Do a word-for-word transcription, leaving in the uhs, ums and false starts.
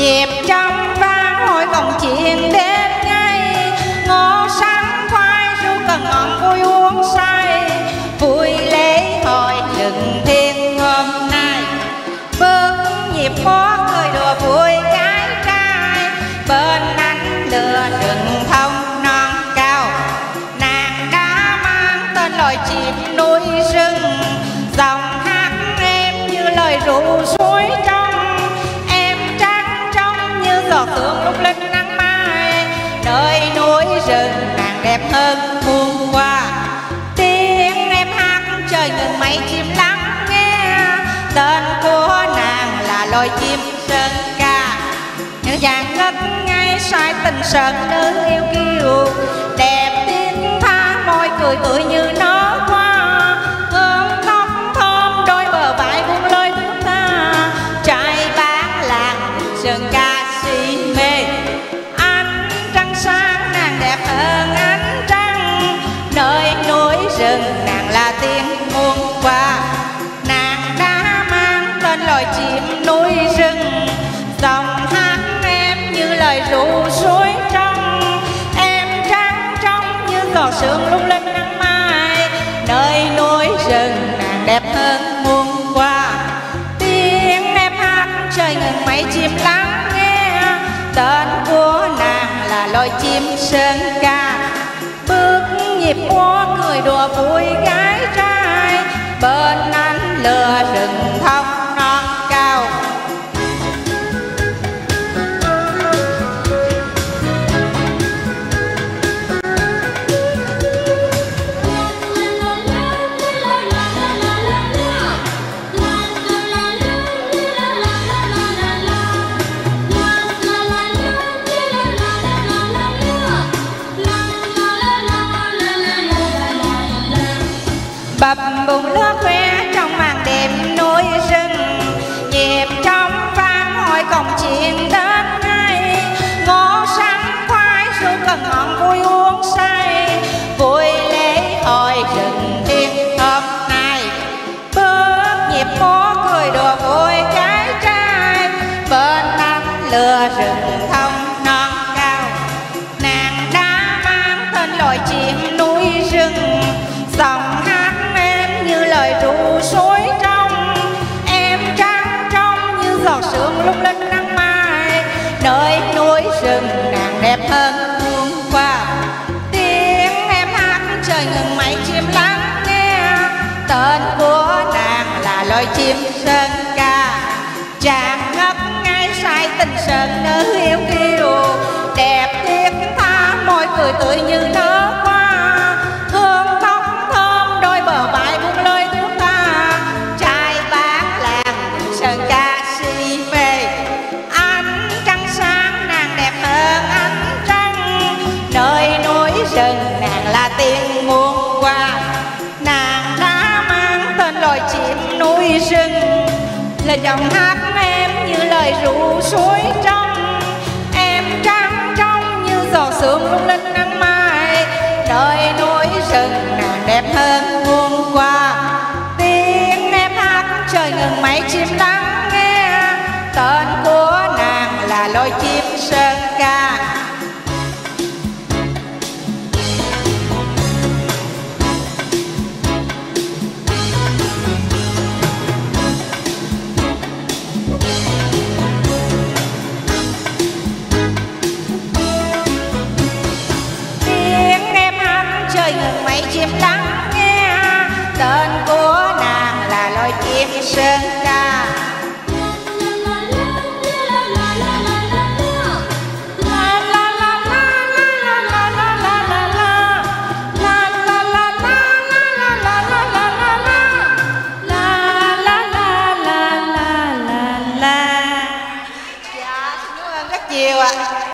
nhịp trong vang hồi cổng chiên đến ngay, ngô sáng khoai ru cần ngọn vui uống say, vui lễ hội rừng thiên hôm nay. Bước nhịp múa cười đùa vui gái trai, bên ánh lửa rừng thông non cao. Nàng đã mang tên loài chim núi rừng, dòng hát em như lời ru suối trong. Em trắng trong như giọt sương lung linh nắng mai, nơi núi rừng nàng đẹp hơn muôn hoa. Tiếng em hát trời ngừng mây chim lắng nghe, tên của nàng là loài chim sơn ca. Như chàng ngất ngay sai tình sơn nữ yêu kiều, đẹp tiếng tha môi cười tươi như nó hoa. Hương tóc thơm đôi bờ vai buông lơi thước tha, trai bán làng sơn ca si mê. Ánh trăng sáng nàng đẹp hơn ánh trăng, nơi núi rừng nàng là tiếng muôn hoa. Nàng đã mang tên loài chim núi rừng, dòng hát em như lời ru suối trong. Em trắng trong như giọt sương lung linh nắng mai, nơi núi rừng nàng đẹp hơn muôn hoa. Tiếng em hát trời ngừng mây chim lắng nghe, tên của nàng là loài chim sơn ca. Bước nhịp múa cười đùa vui gái trai, bên ánh lửa rừng thông non cao. Bập bùng lướt khoe trong màn đêm núi rừng, nhịp trong vang hồi cổng chiên đến ngay. Ngô sáng khoai ru cần ngọn vui uống say, vui lễ hội rừng thiên hôm nay. Bước nhịp múa cười đùa vui gái trai, bên ánh lửa rừng thông non cao. Nàng đã mang tên loài chim núi rừng, dòng hát như lời ru suối trong. Em trắng trong như giọt sương lung linh nắng mai, nơi núi rừng nàng đẹp hơn muôn hoa. Tiếng em hát trời ngừng mây chim lắng nghe, tên của nàng là loài chim sơn ca. Chàng ngất ngay say tình sơn nữ yêu kiều, đẹp thiết tha môi cười tươi như nở hoa. Hương tóc thơm đôi bờ vai buông lơi thước tha, trai bán làng sơn ca si mê. Ánh trăng sáng nàng đẹp hơn ánh trăng, nơi núi rừng nàng là tiếng muôn hoa. Nàng đã mang tên loài chim núi rừng, là dòng hát em như lời ru suối trong. Em trắng trong như giọt sương lung linh nắng mai, nơi núi rừng nàng đẹp hơn muôn hoa. Tiếng em hát trời ngừng mây chim lắng nghe, tên của nàng là loài chim sơn ca. Trời ngừng mây chim lắng nghe, tên của nàng là loài chim sơn ca. Dạ, xin cảm ơn rất nhiều ạ.